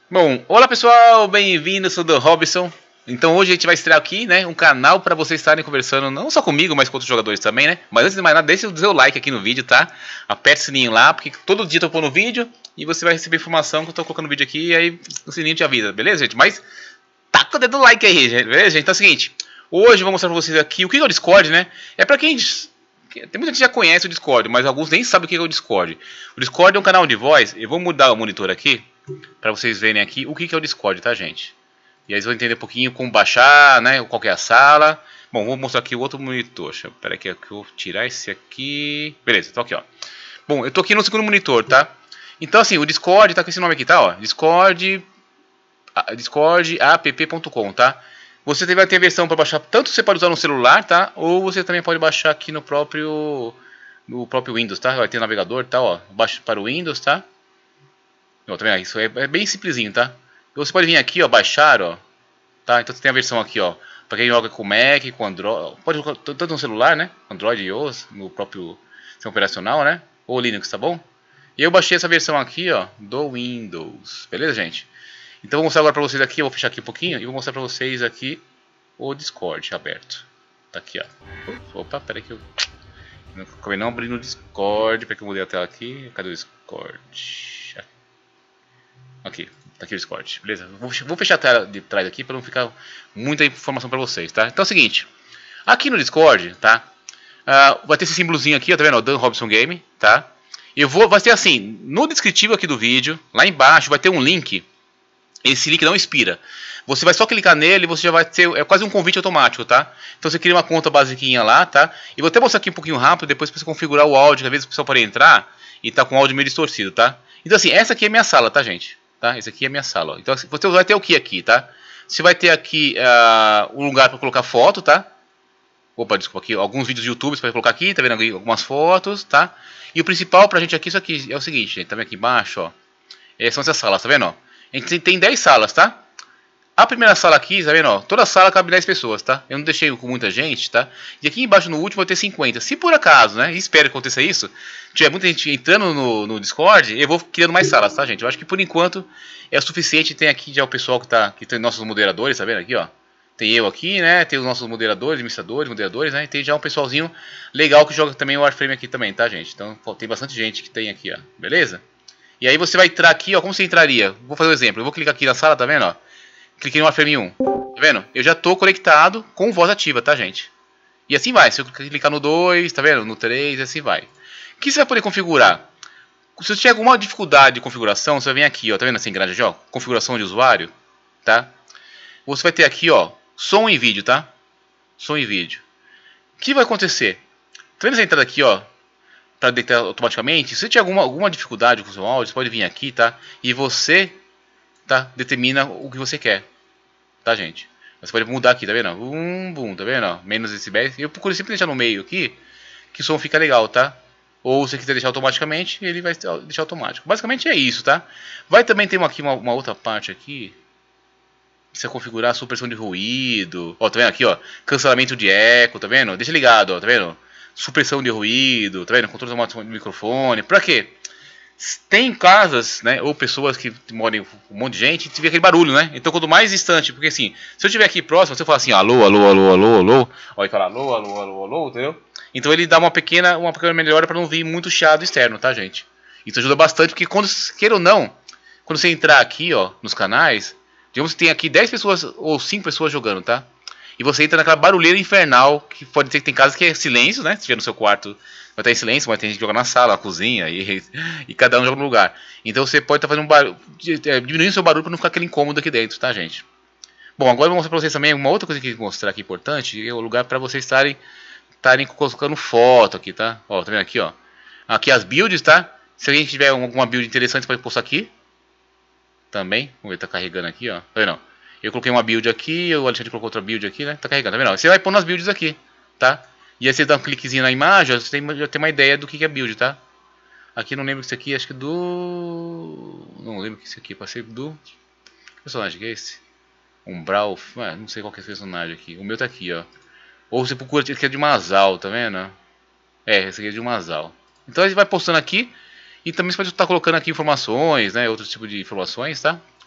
Bom, olá pessoal, bem-vindos, sou o Robson. Então hoje a gente vai estrear aqui, né, um canal para vocês estarem conversando, não só comigo, mas com outros jogadores também, né? Mas antes de mais nada, deixa o seu like aqui no vídeo, tá? Aperte o sininho lá, porque todo dia eu tô pondo vídeo e você vai receber informação que eu tô colocando vídeo aqui e aí o sininho te avisa, beleza, gente? Mas taca o dedo no like aí, beleza, gente? Então é o seguinte, hoje eu vou mostrar pra vocês aqui o que é o Discord, né? É pra quem... Tem muita gente que já conhece o Discord, mas alguns nem sabem o que é o Discord. O Discord é um canal de voz, eu vou mudar o monitor aqui, para vocês verem aqui o que é o Discord, tá, gente? E aí vocês vão entender um pouquinho como baixar, né? Qual que é a sala. Bom, vou mostrar aqui o outro monitor. Espera que eu vou tirar esse aqui. Beleza, tô aqui, ó. Bom, eu tô aqui no segundo monitor, tá? Então, assim, o Discord tá com esse nome aqui, tá? Ó, discordapp.com, tá? Você vai ter a versão para baixar, tanto você pode usar no celular, tá? Ou você também pode baixar aqui no próprio Windows, tá? Vai ter navegador, tá? Ó, baixa para o Windows, tá? Ó, tá vendo? Isso é bem simplesinho, tá? Você pode vir aqui, ó, baixar, ó, tá? Então você tem a versão aqui, ó, para quem joga com Mac, com Android, pode jogar tanto no celular, né? Android e iOS, no próprio sistema operacional, né? Ou Linux, tá bom? E eu baixei essa versão aqui, ó, do Windows, beleza, gente? Então vou mostrar agora para vocês aqui, eu vou fechar aqui um pouquinho e vou mostrar para vocês aqui o Discord aberto. Tá aqui, ó. Opa, peraí que eu acabei não abrindo o Discord, para que eu mudei a tela aqui. Cadê o Discord? Aqui, tá aqui o Discord, beleza? Vou fechar a tela de trás aqui para não ficar muita informação para vocês, tá? Então é o seguinte, aqui no Discord, tá? Vai ter esse símbolozinho aqui, ó, tá vendo? Dan Robson Game, tá? Vai ter assim, no descritivo aqui do vídeo, lá embaixo vai ter um link. Esse link não expira. Você vai só clicar nele e você já vai ter... É quase um convite automático, tá? Então você cria uma conta basiquinha lá, tá? E vou até mostrar aqui um pouquinho rápido, depois para você configurar o áudio, que às vezes o pessoal pode entrar e tá com o áudio meio distorcido, tá? Então assim, essa aqui é minha sala, tá, gente? Tá? Essa aqui é minha sala, ó. Então você vai ter o que aqui, tá? Você vai ter aqui um lugar para colocar foto, tá? Opa, desculpa, aqui alguns vídeos do YouTube você vai colocar aqui, tá vendo aqui algumas fotos, tá? E o principal pra gente aqui, isso aqui é o seguinte, gente, tá vendo aqui embaixo, ó? São essas salas, tá vendo, ó? A gente tem 10 salas, tá? A primeira sala aqui, tá vendo, ó? Toda sala cabe 10 pessoas, tá? Eu não deixei com muita gente, tá? E aqui embaixo no último vai ter 50. Se por acaso, né? Espero que aconteça isso. Tiver muita gente entrando no Discord, eu vou criando mais salas, tá, gente? Eu acho que por enquanto é o suficiente. Tem aqui já o pessoal que tem nossos moderadores, tá vendo aqui, ó? Tem eu aqui, né? Tem os nossos moderadores, administradores, moderadores, né? E tem já um pessoalzinho legal que joga também o Warframe aqui também, tá, gente? Então tem bastante gente que tem aqui, ó. Beleza? E aí você vai entrar aqui, ó. Como você entraria? Vou fazer um exemplo. Eu vou clicar aqui na sala, tá vendo, ó? Cliquei no Warframe 1. Tá vendo? Eu já tô conectado com voz ativa, tá, gente? E assim vai. Se eu clicar no 2, tá vendo? No 3, assim vai. O que você vai poder configurar? Se você tiver alguma dificuldade de configuração, você vai vir aqui, ó. Tá vendo essa engrenagem, ó? Configuração de usuário, tá? Você vai ter aqui, ó, som e vídeo, tá? Som e vídeo. O que vai acontecer? Tá vendo essa entrada aqui, ó? Para detectar automaticamente. Se você tiver alguma dificuldade com o seu áudio, você pode vir aqui, tá? E você, tá? Determina o que você quer, tá, gente? Você pode mudar aqui, tá vendo? Tá vendo? Ó? Menos decibéis. Eu procuro sempre deixar no meio aqui, que o som fica legal, tá? Ou se você quiser deixar automaticamente, ele vai deixar automático. Basicamente é isso, tá? Vai também ter aqui uma outra parte aqui. Precisa configurar a supressão de ruído. Ó, tá vendo aqui, ó? Cancelamento de eco, tá vendo? Deixa ligado, ó, tá vendo? Supressão de ruído, tá vendo? Controle automático do microfone. Pra quê? Tem casas, né, ou pessoas que moram com um monte de gente, e vê aquele barulho, né? Então quanto mais distante, porque assim, se eu estiver aqui próximo, se eu falar assim, alô, alô, alô, alô, alô, ó, ele fala alô, alô, alô, alô, entendeu? Então ele dá uma pequena melhora para não vir muito chiado externo, tá, gente? Isso ajuda bastante, porque quando, queira ou não, quando você entrar aqui, ó, nos canais, digamos que tem aqui 10 pessoas ou 5 pessoas jogando, tá? E você entra naquela barulheira infernal, que pode ser que tem casas que é silêncio, né? Se estiver no seu quarto, vai estar em silêncio, mas tem gente que joga na sala, na cozinha, e cada um joga no lugar. Então você pode estar fazendo um barulho, diminuindo o seu barulho para não ficar aquele incômodo aqui dentro, tá, gente? Bom, agora eu vou mostrar para vocês também uma outra coisa que eu vou mostrar aqui importante, é o lugar para vocês estarem colocando foto aqui, tá? Ó, tá vendo aqui, ó? Aqui as builds, tá? Se alguém tiver alguma build interessante, pode postar aqui. Também, vamos ver, tá carregando aqui, ó. Tá vendo? Eu coloquei uma build aqui, o Alexandre colocou outra build aqui, né? Tá carregando, tá vendo? Você vai pôr nas builds aqui, tá? E aí você dá um cliquezinho na imagem, você já tem uma ideia do que é build, tá? Aqui não lembro que isso aqui, acho que do... Não lembro que isso aqui, passei do... Que personagem que é esse? Umbral, não sei qual que é esse personagem aqui. O meu tá aqui, ó. Ou você procura, esse aqui é de Mazal, tá vendo? Esse aqui é de Mazal. Então você vai postando aqui. E também você pode estar colocando aqui informações, né? Outro tipo de informações, tá?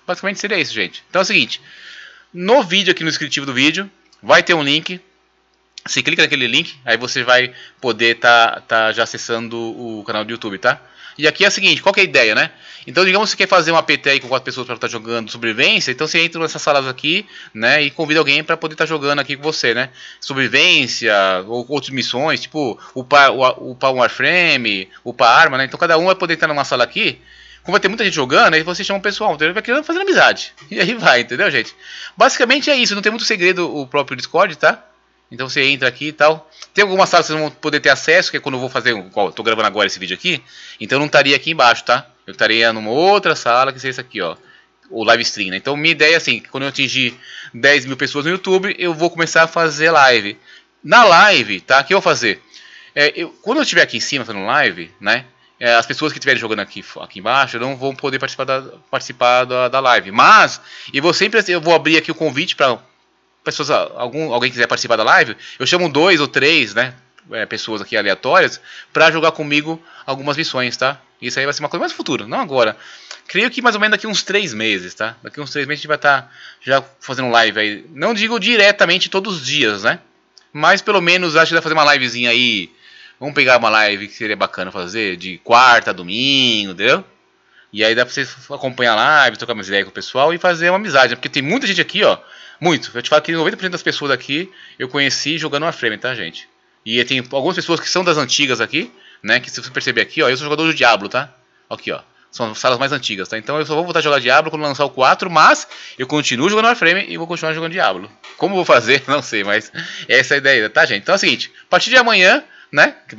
Basicamente seria isso, gente. Então é o seguinte, no vídeo aqui, no descritivo do vídeo, vai ter um link. Você clica naquele link, aí você vai poder tá já acessando o canal do YouTube, tá? E aqui é o seguinte, qual que é a ideia, né? Então, digamos que você quer fazer uma PT aí com 4 pessoas para estar jogando sobrevivência, então você entra nessas salas aqui, né, e convida alguém para poder estar jogando aqui com você, né? Sobrevivência, ou outras missões, tipo upar um Warframe, upar arma, né? Então cada um vai poder estar numa sala aqui. Como vai ter muita gente jogando, aí você chama o pessoal, entendeu? Vai querendo fazer amizade. E aí vai, entendeu, gente? Basicamente é isso, não tem muito segredo o próprio Discord, tá? Então você entra aqui e tal. Tem algumas salas que vocês vão poder ter acesso, que é quando eu vou fazer, tô gravando agora esse vídeo aqui, então eu não estaria aqui embaixo, tá? Eu estaria numa outra sala, que seria essa aqui, ó, o live stream, né? Então minha ideia é assim, que quando eu atingir 10 mil pessoas no YouTube, eu vou começar a fazer live. Na live, tá? O que eu vou fazer? Quando eu estiver aqui em cima fazendo live, né? As pessoas que estiverem jogando aqui embaixo não vão poder participar da live. Mas eu vou abrir aqui o convite para pessoas, alguém quiser participar da live, eu chamo 2 ou 3, né, pessoas aqui aleatórias para jogar comigo algumas missões, tá? Isso aí vai ser uma coisa mais futura, não agora. Creio que mais ou menos daqui uns 3 meses, tá? Daqui uns 3 meses a gente vai estar já fazendo live aí. Não digo diretamente todos os dias, né? Mas pelo menos acho que dá pra fazer uma livezinha aí. Vamos pegar uma live que seria bacana fazer de quarta a domingo, entendeu? E aí dá pra você acompanhar a live, trocar umas ideias com o pessoal e fazer uma amizade. Porque tem muita gente aqui, ó. Muito. Eu te falo que 90% das pessoas aqui eu conheci jogando Warframe, tá, gente? E tem algumas pessoas que são das antigas aqui, né? Que se você perceber aqui, ó, eu sou jogador do Diablo, tá? Aqui, ó. São salas mais antigas, tá? Então eu só vou voltar a jogar Diablo quando lançar o 4, mas eu continuo jogando Warframe e vou continuar jogando Diablo. Como eu vou fazer, não sei, mas essa é a ideia, tá, gente? Então é o seguinte, a partir de amanhã, né? A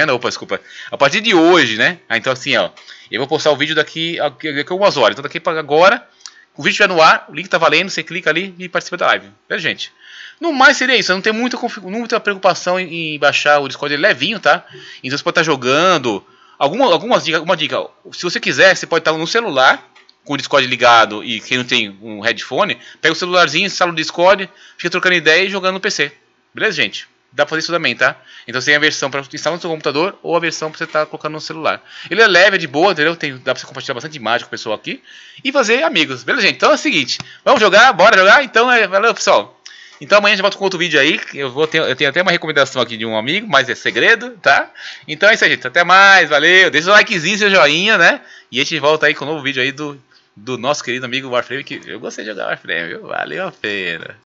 partir de hoje, né? Então assim, ó, eu vou postar o vídeo daqui a algumas horas. Então daqui para agora, o vídeo estiver no ar, o link tá valendo, você clica ali e participa da live. Beleza, gente? No mais seria isso, eu não tenho muita preocupação em baixar o Discord, ele é levinho, tá? Então você pode estar jogando. Alguma dica, se você quiser, você pode estar no celular, com o Discord ligado, e quem não tem um headphone, pega o celularzinho, instala o Discord, fica trocando ideia e jogando no PC. Beleza, gente? Dá pra fazer isso também, tá? Então você tem a versão para instalar no seu computador ou a versão para você estar colocando no celular. Ele é leve, é de boa, entendeu? Dá pra você compartilhar bastante imagem com o pessoal aqui e fazer amigos. Beleza, gente? Então é o seguinte, vamos jogar? Bora jogar? Então, valeu, pessoal. Então amanhã a gente volta com outro vídeo aí. Eu tenho até uma recomendação aqui de um amigo, mas é segredo, tá? Então é isso aí, gente. Até mais, valeu. Deixa o likezinho, seu joinha, né? E a gente volta aí com um novo vídeo aí do nosso querido amigo Warframe, que eu gostei de jogar Warframe, viu? Valeu a pena.